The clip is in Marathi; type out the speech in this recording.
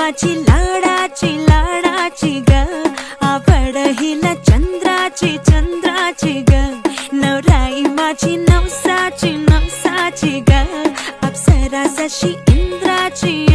माझी लाडाची लाडाची ग, आवड हिला चंद्राची चंद्राची ग, नवराई माझी नवसाची नवसाची ग, अप्सरा जशी इंद्राची